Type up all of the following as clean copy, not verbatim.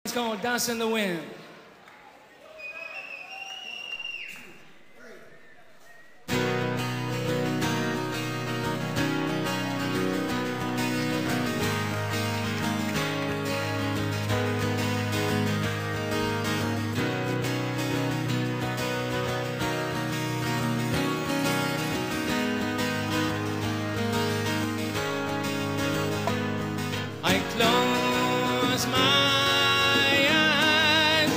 It's called Dust in the Wind. I close my eyes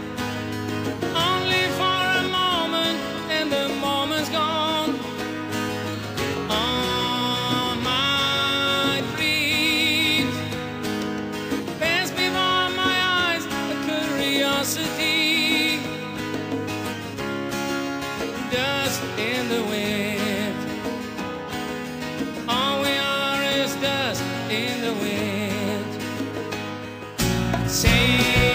only for a moment, and the moment's gone. On my dreams pass before my eyes, a curiosity, dust in the wind. All we are is dust in the wind. Say